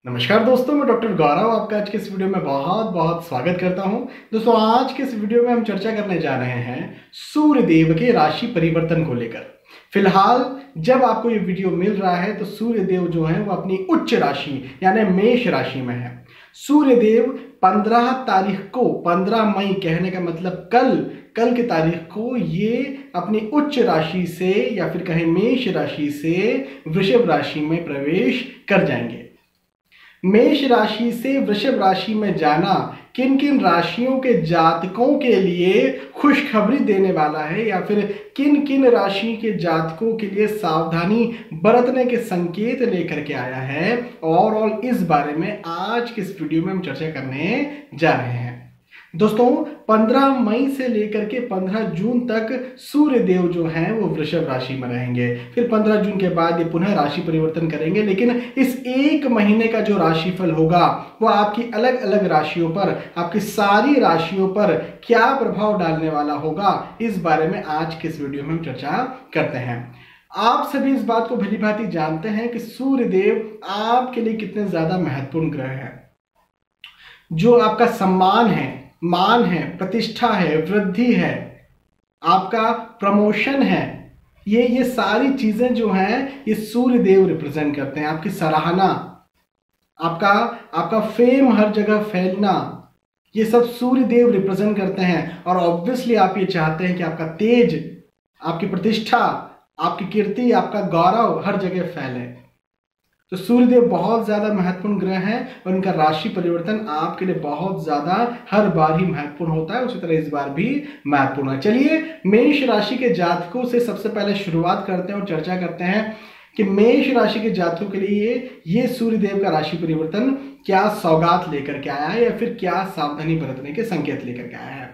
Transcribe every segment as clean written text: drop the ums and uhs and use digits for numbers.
नमस्कार दोस्तों, मैं डॉक्टर गौरव आपका आज के इस वीडियो में बहुत बहुत स्वागत करता हूं। दोस्तों, आज के इस वीडियो में हम चर्चा करने जा रहे हैं सूर्य देव के राशि परिवर्तन को लेकर। फिलहाल जब आपको ये वीडियो मिल रहा है तो सूर्य देव जो है वो अपनी उच्च राशि यानी मेष राशि में है। सूर्य देव 15 तारीख को, 15 मई कहने का मतलब कल की तारीख को ये अपनी उच्च राशि से या फिर कहें मेष राशि से वृषभ राशि में प्रवेश कर जाएंगे। मेष राशि से वृषभ राशि में जाना किन किन राशियों के जातकों के लिए खुशखबरी देने वाला है या फिर किन किन राशि के जातकों के लिए सावधानी बरतने के संकेत लेकर के आया है, और इस बारे में आज के इस वीडियो में हम चर्चा करने जा रहे हैं। दोस्तों, 15 मई से लेकर के 15 जून तक सूर्य देव जो हैं वो वृषभ राशि में रहेंगे। फिर 15 जून के बाद ये पुनः राशि परिवर्तन करेंगे, लेकिन इस एक महीने का जो राशिफल होगा वो आपकी अलग अलग राशियों पर, आपकी सारी राशियों पर क्या प्रभाव डालने वाला होगा, इस बारे में आज के इस वीडियो में हम चर्चा करते हैं। आप सभी इस बात को भली भांति जानते हैं कि सूर्य देव आपके लिए कितने ज्यादा महत्वपूर्ण ग्रह है। जो आपका सम्मान है, मान है, प्रतिष्ठा है, वृद्धि है, आपका प्रमोशन है, ये सारी चीजें जो हैं ये सूर्य देव रिप्रेजेंट करते हैं। आपकी सराहना, आपका फेम हर जगह फैलना, ये सब सूर्य देव रिप्रेजेंट करते हैं। और ऑब्वियसली आप ये चाहते हैं कि आपका तेज, आपकी प्रतिष्ठा, आपकी कीर्ति, आपका गौरव हर जगह फैले। तो सूर्यदेव बहुत ज्यादा महत्वपूर्ण ग्रह हैं और इनका राशि परिवर्तन आपके लिए बहुत ज्यादा हर बार ही महत्वपूर्ण होता है, उसी तरह इस बार भी महत्वपूर्ण है। चलिए मेष राशि के जातकों से सबसे पहले शुरुआत करते हैं और चर्चा करते हैं कि मेष राशि के जातकों के लिए ये सूर्यदेव का राशि परिवर्तन क्या सौगात लेकर के आया है या फिर क्या सावधानी बरतने के संकेत लेकर के आया है।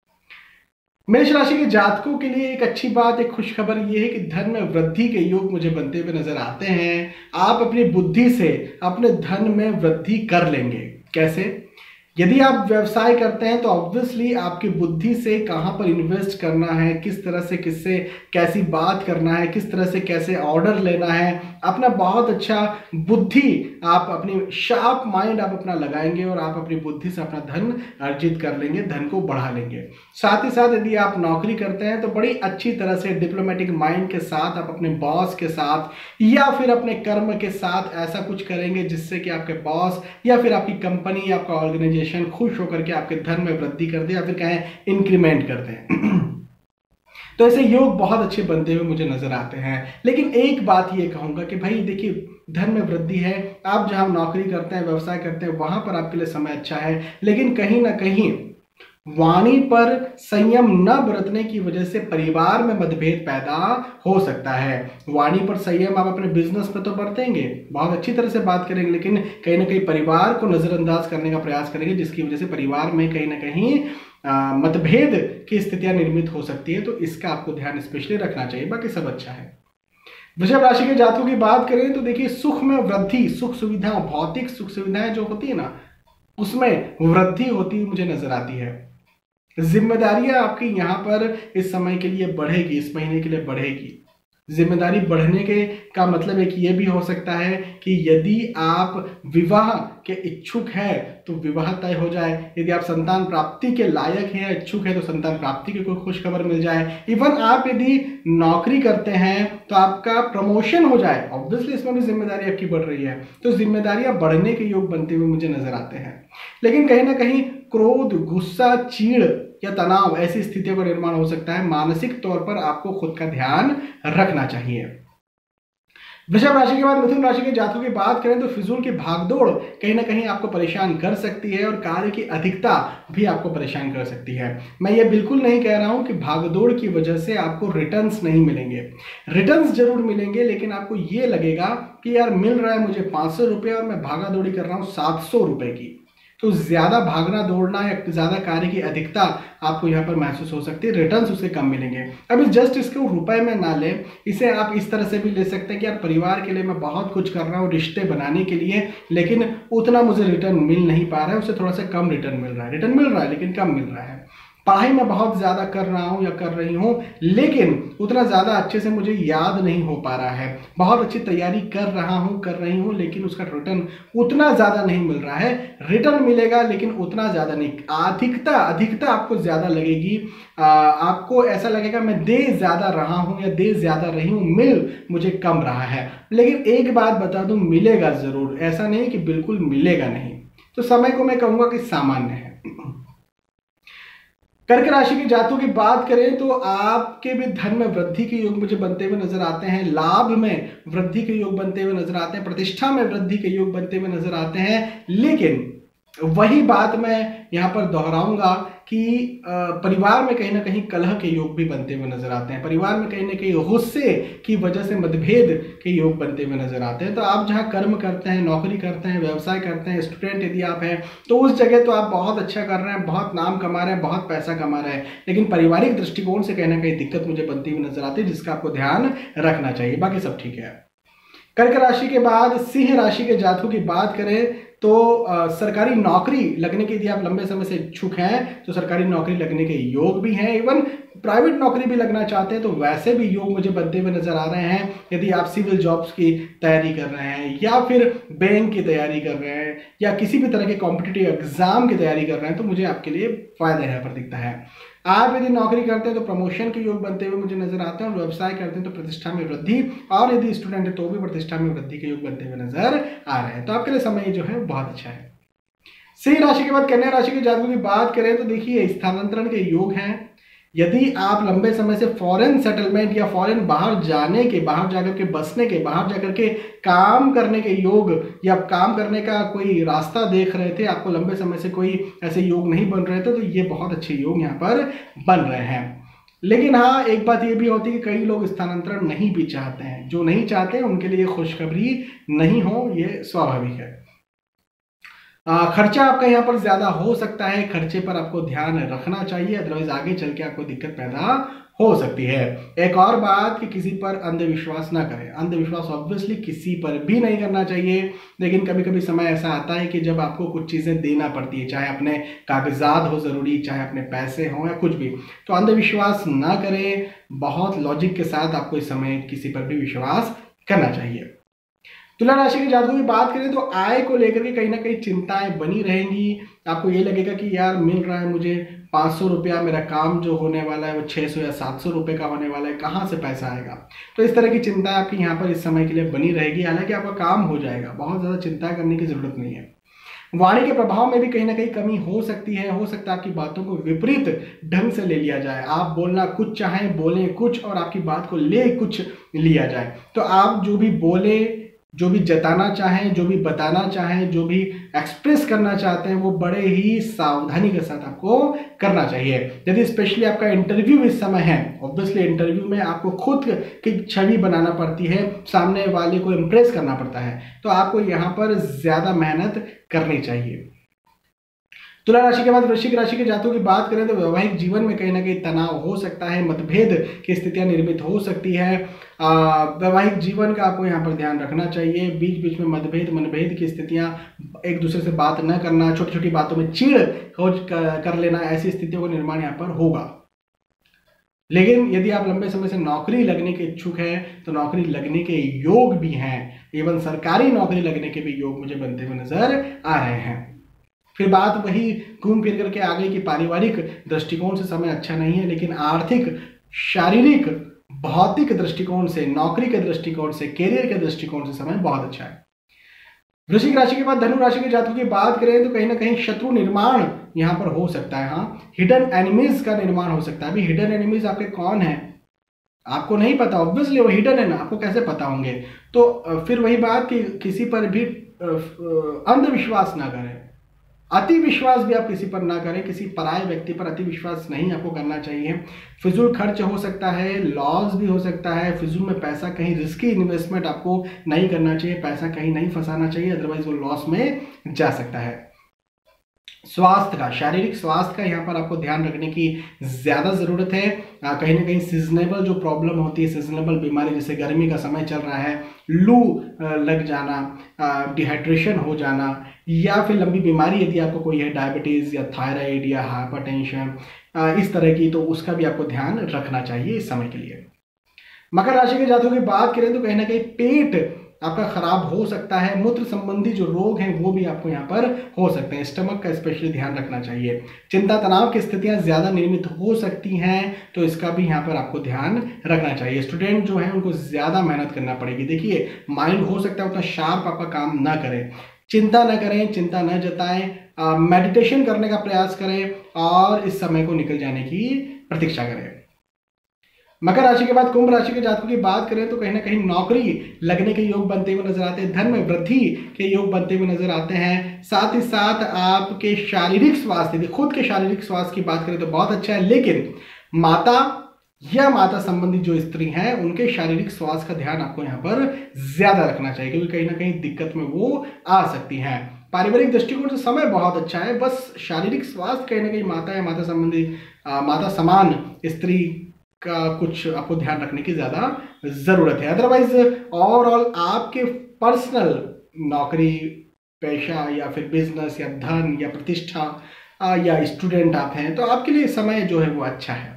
मेष राशि के जातकों के लिए एक अच्छी बात, एक खुशखबर ये है कि धन में वृद्धि के योग मुझे बनते हुए नजर आते हैं। आप अपनी बुद्धि से अपने धन में वृद्धि कर लेंगे। कैसे? यदि आप व्यवसाय करते हैं तो ऑब्वियसली आपकी बुद्धि से कहां पर इन्वेस्ट करना है, किस तरह से किससे कैसी बात करना है, किस तरह से कैसे ऑर्डर लेना है, अपना बहुत अच्छा बुद्धि, आप अपनी शार्प माइंड आप अपना लगाएंगे और आप अपनी बुद्धि से अपना धन अर्जित कर लेंगे, धन को बढ़ा लेंगे। साथ ही साथ यदि आप नौकरी करते हैं तो बड़ी अच्छी तरह से डिप्लोमेटिक माइंड के साथ आप अपने बॉस के साथ या फिर अपने कर्म के साथ ऐसा कुछ करेंगे जिससे कि आपके बॉस या फिर आपकी कंपनी या आपका ऑर्गेनाइजेशन खुश होकर के आपके धन में वृद्धि कर दे या फिर कहें इंक्रीमेंट कर दें। तो ऐसे योग बहुत अच्छे बनते हुए मुझे नजर आते हैं। लेकिन एक बात ये कहूंगा कि भाई देखिए, धन में वृद्धि है, आप जहां नौकरी करते हैं, व्यवसाय करते हैं, वहां पर आपके लिए समय अच्छा है, लेकिन कहीं ना कहीं वाणी पर संयम न बरतने की वजह से परिवार में मतभेद पैदा हो सकता है। वाणी पर संयम आप अपने बिजनेस में तो बरतेंगे, बहुत अच्छी तरह से बात करेंगे, लेकिन कहीं ना कहीं परिवार को नजरअंदाज करने का प्रयास करेंगे, जिसकी वजह से परिवार में कहीं ना कहीं मतभेद की स्थितियां निर्मित हो सकती है। तो इसका आपको ध्यान स्पेशली रखना चाहिए। बाकी सब अच्छा है। वृषभ राशि के जातकों की बात करें तो देखिए, सुख में वृद्धि, सुख सुविधा, भौतिक सुख सुविधाएं जो होती है ना, उसमें वृद्धि होती हुई मुझे नजर आती है। जिम्मेदारियां आपकी यहाँ पर इस समय के लिए बढ़ेगी, इस महीने के लिए बढ़ेगी। जिम्मेदारी बढ़ने के का मतलब एक ये भी हो सकता है कि यदि आप विवाह के इच्छुक हैं तो विवाह तय हो जाए, यदि आप संतान प्राप्ति के लायक हैं, इच्छुक है, तो संतान प्राप्ति की कोई खुशखबर मिल जाए। इवन आप यदि नौकरी करते हैं तो आपका प्रमोशन हो जाए। ऑब्वियसली इसमें भी जिम्मेदारी आपकी बढ़ रही है, तो जिम्मेदारियां बढ़ने के योग बनते हुए मुझे नजर आते हैं। लेकिन कहीं ना कहीं क्रोध, गुस्सा, चीड़ या तनाव, ऐसी स्थितियों का निर्माण हो सकता है। मानसिक तौर पर आपको खुद का ध्यान रखना चाहिए। वृषभ राशि के बाद मिथुन राशि के जातकों की बात करें तो फिजूल की भागदौड़ कहीं ना कहीं आपको परेशान कर सकती है और कार्य की अधिकता भी आपको परेशान कर सकती है। मैं ये बिल्कुल नहीं कह रहा हूं कि भागदौड़ की वजह से आपको रिटर्न्स नहीं मिलेंगे। रिटर्न्स जरूर मिलेंगे, लेकिन आपको ये लगेगा कि यार मिल रहा है मुझे 500 रुपये और मैं भागा दौड़ी कर रहा हूं 700 रुपये की। तो ज्यादा भागना दौड़ना या ज्यादा कार्य की अधिकता आपको यहाँ पर महसूस हो सकती है। रिटर्न्स उससे कम मिलेंगे। अभी जस्ट इसको रुपए में ना ले, इसे आप इस तरह से भी ले सकते हैं कि यार परिवार के लिए मैं बहुत कुछ कर रहा हूँ, रिश्ते बनाने के लिए, लेकिन उतना मुझे रिटर्न मिल नहीं पा रहा है, उससे थोड़ा सा कम रिटर्न मिल रहा है। रिटर्न मिल रहा है लेकिन कम मिल रहा है। पढ़ाई में बहुत ज़्यादा कर रहा हूँ या कर रही हूँ, लेकिन उतना ज़्यादा अच्छे से मुझे याद नहीं हो पा रहा है। बहुत अच्छी तैयारी कर रहा हूँ, कर रही हूँ, लेकिन उसका रिटर्न उतना ज़्यादा नहीं मिल रहा है। रिटर्न मिलेगा लेकिन उतना ज़्यादा नहीं। अधिकता आपको ज़्यादा लगेगी। आपको ऐसा लगेगा मैं दे ज़्यादा रहा हूँ या दे ज़्यादा रही हूँ, मिल मुझे कम रहा है। लेकिन एक बात बता दूँ, मिलेगा ज़रूर, ऐसा नहीं कि बिल्कुल मिलेगा नहीं। तो समय को मैं कहूँगा कि सामान्य है। कर्क राशि की जातकों की बात करें तो आपके भी धन में वृद्धि के योग मुझे बनते हुए नजर आते हैं, लाभ में वृद्धि के योग बनते हुए नजर आते हैं, प्रतिष्ठा में वृद्धि के योग बनते हुए नजर आते हैं। लेकिन वही बात मैं यहाँ पर दोहराऊंगा कि परिवार में कहीं ना कहीं कलह के योग भी बनते हुए नजर आते हैं। परिवार में कहीं ना कहीं गुस्से की वजह से मतभेद के योग बनते हुए नजर आते हैं। तो आप जहाँ कर्म करते हैं, नौकरी करते हैं, व्यवसाय करते हैं, स्टूडेंट यदि आप हैं, तो उस जगह तो आप बहुत अच्छा कर रहे हैं, बहुत नाम कमा रहे हैं, बहुत पैसा कमा रहे हैं, लेकिन पारिवारिक दृष्टिकोण से कहीं ना कहीं दिक्कत मुझे बनती हुई नजर आती है, जिसका आपको ध्यान रखना चाहिए। बाकी सब ठीक है। कर्क राशि के बाद सिंह राशि के जातकों की बात करें तो सरकारी नौकरी लगने के, यदि आप लंबे समय से इच्छुक हैं तो सरकारी नौकरी लगने के योग भी हैं। इवन प्राइवेट नौकरी भी लगना चाहते हैं तो वैसे भी योग मुझे बनते हुए नजर आ रहे हैं। यदि आप सिविल जॉब्स की तैयारी कर रहे हैं या फिर बैंक की तैयारी कर रहे हैं या किसी भी तरह के कॉम्पिटिटिव एग्जाम की तैयारी कर रहे हैं तो मुझे आपके लिए फायदा है, पर दिखता है। आप यदि नौकरी करते हैं तो प्रमोशन के योग बनते हुए मुझे नजर आते हैं, और व्यवसाय करते हैं तो प्रतिष्ठा में वृद्धि, और यदि स्टूडेंट है तो भी प्रतिष्ठा में वृद्धि के योग बनते हुए नजर आ रहे हैं। तो आपके लिए समय जो है बहुत अच्छा है। सिंह राशि के बाद कन्या राशि के जातकों की बात करें तो देखिए स्थानांतरण के योग हैं। यदि आप लंबे समय से फॉरेन सेटलमेंट या फॉरेन बाहर जाने के, बाहर जाकर के बसने के, बाहर जाकर के काम करने के योग या काम करने का कोई रास्ता देख रहे थे, आपको लंबे समय से कोई ऐसे योग नहीं बन रहे थे, तो ये बहुत अच्छे योग यहाँ पर बन रहे हैं। लेकिन हाँ, एक बात ये भी होती है कि कई लोग स्थानांतरण नहीं भी चाहते हैं। जो नहीं चाहते हैं उनके लिए खुशखबरी नहीं हो, ये स्वाभाविक है। खर्चा आपका यहाँ पर ज्यादा हो सकता है, खर्चे पर आपको ध्यान रखना चाहिए, अदरवाइज आगे चल के आपको दिक्कत पैदा हो सकती है। एक और बात कि किसी पर अंधविश्वास ना करें। अंधविश्वास ऑब्वियसली किसी पर भी नहीं करना चाहिए, लेकिन कभी कभी समय ऐसा आता है कि जब आपको कुछ चीजें देना पड़ती है, चाहे अपने कागजात हो जरूरी, चाहे अपने पैसे हो या कुछ भी, तो अंधविश्वास ना करें। बहुत लॉजिक के साथ आपको इस समय किसी पर भी विश्वास करना चाहिए। तुला राशि के जातकों की बात करें तो आय को लेकर के कहीं ना कहीं चिंताएं बनी रहेंगी। आपको ये लगेगा कि यार मिल रहा है मुझे 500 रुपया, मेरा काम जो होने वाला है वो 600 या 700 रुपये का होने वाला है, कहाँ से पैसा आएगा। तो इस तरह की चिंता आपकी यहाँ पर इस समय के लिए बनी रहेगी। हालांकि आपका काम हो जाएगा, बहुत ज़्यादा चिंता करने की जरूरत नहीं है। वाणी के प्रभाव में भी कहीं ना कहीं कमी हो सकती है। हो सकता है आपकी बातों को विपरीत ढंग से ले लिया जाए। आप बोलना कुछ चाहें, बोलें कुछ, और आपकी बात को ले कुछ लिया जाए। तो आप जो भी बोले, जो भी जताना चाहें, जो भी बताना चाहें, जो भी एक्सप्रेस करना चाहते हैं, वो बड़े ही सावधानी के साथ आपको करना चाहिए। यदि स्पेशली आपका इंटरव्यू इस समय है, ऑब्वियसली इंटरव्यू में आपको खुद की छवि बनाना पड़ती है, सामने वाले को इम्प्रेस करना पड़ता है, तो आपको यहाँ पर ज्यादा मेहनत करनी चाहिए। तुला राशि के बाद वृश्चिक राशि के जातकों की बात करें तो वैवाहिक जीवन में कहीं ना कहीं तनाव हो सकता है, मतभेद की स्थितियां निर्मित हो सकती है। वैवाहिक जीवन का आपको यहाँ पर ध्यान रखना चाहिए। बीच बीच में मनभेद की स्थितियां, एक दूसरे से बात न करना, छोटी छोटी बातों में चिढ़ कर लेना, ऐसी स्थितियों का निर्माण यहाँ पर होगा। लेकिन यदि आप लंबे समय से नौकरी लगने के इच्छुक हैं तो नौकरी लगने के योग भी हैं। इवन सरकारी नौकरी लगने के भी योग मुझे बनते हुए नजर आ रहे हैं। फिर बात वही घूम फिर करके आ गई कि पारिवारिक दृष्टिकोण से समय अच्छा नहीं है, लेकिन आर्थिक, शारीरिक, भौतिक दृष्टिकोण से, नौकरी के दृष्टिकोण से, कैरियर के दृष्टिकोण से समय बहुत अच्छा है। वृश्चिक राशि के बाद धनु राशि के जातकों की बात करें तो कहीं ना कहीं शत्रु निर्माण यहाँ पर हो सकता है। हाँ, हिडन एनिमीज का निर्माण हो सकता है। अभी हिडन एनिमीज आपके कौन है आपको नहीं पता, ऑब्वियसली वो हिडन है ना, आपको कैसे पता होंगे। तो फिर वही बात कि किसी पर भी अंधविश्वास ना करें, अति विश्वास भी आप किसी पर ना करें। किसी पराये व्यक्ति पर अति विश्वास नहीं आपको करना चाहिए। फिजूल खर्च हो सकता है, लॉस भी हो सकता है। फिजूल में पैसा, कहीं रिस्की इन्वेस्टमेंट आपको नहीं करना चाहिए, पैसा कहीं नहीं फंसाना चाहिए, अदरवाइज वो लॉस में जा सकता है। स्वास्थ्य का, शारीरिक स्वास्थ्य का यहाँ पर आपको ध्यान रखने की ज़्यादा ज़रूरत है। कहीं ना कहीं सीजनेबल जो प्रॉब्लम होती है, सीजनेबल बीमारी, जैसे गर्मी का समय चल रहा है, लू लग जाना, डिहाइड्रेशन हो जाना, या फिर लंबी बीमारी यदि आपको कोई है, डायबिटीज़ या थायराइड या हाइपरटेंशन, इस तरह की, तो उसका भी आपको ध्यान रखना चाहिए इस समय के लिए। मकर राशि के जातकों की बात करें तो कहीं ना कहीं पेट आपका खराब हो सकता है, मूत्र संबंधी जो रोग हैं वो भी आपको यहाँ पर हो सकते हैं, स्टमक का स्पेशली ध्यान रखना चाहिए। चिंता तनाव की स्थितियां ज्यादा निर्मित हो सकती हैं, तो इसका भी यहाँ पर आपको ध्यान रखना चाहिए। स्टूडेंट जो है उनको ज्यादा मेहनत करना पड़ेगी। देखिए, माइंड हो सकता है उतना शार्प आपका काम ना करे, चिंता न करें, चिंता न जताएं, मेडिटेशन करने का प्रयास करें और इस समय को निकल जाने की प्रतीक्षा करें। मकर राशि के बाद कुंभ राशि के जातकों की बात करें तो कहीं ना कहीं नौकरी लगने के योग बनते हुए नजर आते हैं, धन में वृद्धि के योग बनते हुए नजर आते हैं। साथ ही साथ आपके शारीरिक स्वास्थ्य, खुद के शारीरिक स्वास्थ्य की बात करें तो बहुत अच्छा है, लेकिन माता या माता संबंधी जो स्त्री हैं उनके शारीरिक स्वास्थ्य का ध्यान आपको यहाँ पर ज्यादा रखना चाहिए, क्योंकि कहीं ना कहीं दिक्कत में वो आ सकती हैं। पारिवारिक दृष्टिकोण से समय बहुत अच्छा है, बस शारीरिक स्वास्थ्य कहीं ना कहीं माता या माता संबंधी, माता समान स्त्री का कुछ आपको ध्यान रखने की ज्यादा जरूरत है। अदरवाइज ओवरऑल आपके पर्सनल नौकरी, पेशा या फिर बिजनेस या धन या प्रतिष्ठा या स्टूडेंट आप हैं, तो आपके लिए समय जो है वो अच्छा है।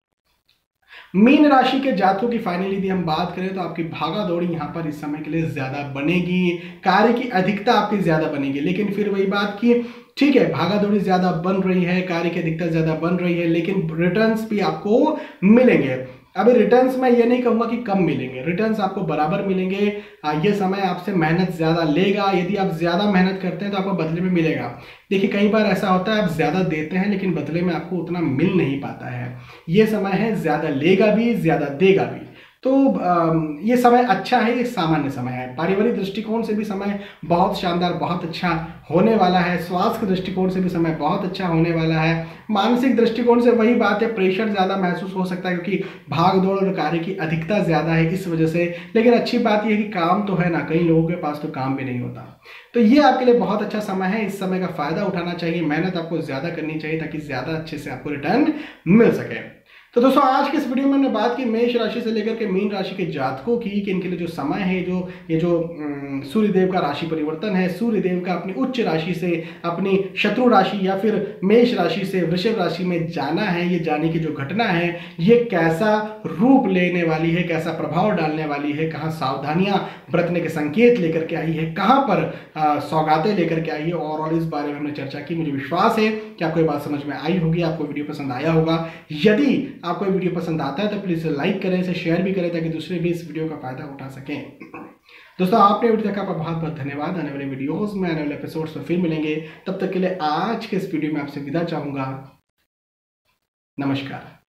मीन राशि के जातकों की फाइनली यदि हम बात करें तो आपकी भागा दौड़ी यहाँ पर इस समय के लिए ज्यादा बनेगी, कार्य की अधिकता आपकी ज्यादा बनेगी, लेकिन फिर वही बात की, ठीक है, भागा दौड़ी ज्यादा बन रही है, कार्य की अधिकता ज्यादा बन रही है, लेकिन रिटर्न्स भी आपको मिलेंगे। अभी रिटर्न्स मैं ये नहीं कहूंगा कि कम मिलेंगे, रिटर्न्स आपको बराबर मिलेंगे। ये समय आपसे मेहनत ज्यादा लेगा, यदि आप ज्यादा मेहनत करते हैं तो आपको बदले में मिलेगा। देखिए, कई बार ऐसा होता है आप ज्यादा देते हैं लेकिन बदले में आपको उतना मिल नहीं पाता है। ये समय है ज्यादा लेगा भी ज्यादा देगा भी, तो ये समय अच्छा है, ये सामान्य समय है। पारिवारिक दृष्टिकोण से भी समय बहुत शानदार, बहुत अच्छा होने वाला है। स्वास्थ्य के दृष्टिकोण से भी समय बहुत अच्छा होने वाला है। मानसिक दृष्टिकोण से वही बात है, प्रेशर ज़्यादा महसूस हो सकता है क्योंकि भाग दौड़ और कार्य की अधिकता ज़्यादा है इस वजह से, लेकिन अच्छी बात यह है कि काम तो है ना, कई लोगों के पास तो काम भी नहीं होता। तो ये आपके लिए बहुत अच्छा समय है, इस समय का फायदा उठाना चाहिए, मेहनत आपको ज़्यादा करनी चाहिए ताकि ज़्यादा अच्छे से आपको रिटर्न मिल सके। तो दोस्तों, आज के इस वीडियो में हमने बात की मेष राशि से लेकर के मीन राशि के जातकों की, कि इनके लिए जो समय है, ये जो सूर्य देव का राशि परिवर्तन है, सूर्य देव का अपनी उच्च राशि से अपनी शत्रु राशि या फिर मेष राशि से वृषभ राशि में जाना है, ये जाने की जो घटना है ये कैसा रूप लेने वाली है, कैसा प्रभाव डालने वाली है, कहाँ सावधानियां बरतने के संकेत लेकर के आई है, कहाँ पर सौगातें लेकर के आई है, और इस बारे में हमने चर्चा की। मुझे विश्वास है कि आपको ये बात समझ में आई होगी, आपको वीडियो पसंद आया होगा। यदि आपको ये वीडियो पसंद आता है तो प्लीज लाइक करें, इसे शेयर भी करें ताकि दूसरे भी इस वीडियो का फायदा उठा सकें। दोस्तों, आपने वीडियो देखा, आपका बहुत बहुत धन्यवाद। आने वाले वीडियोस में, आने वाले एपिसोड्स में फिर मिलेंगे, तब तक के लिए आज के इस वीडियो में आपसे विदा चाहूंगा। नमस्कार।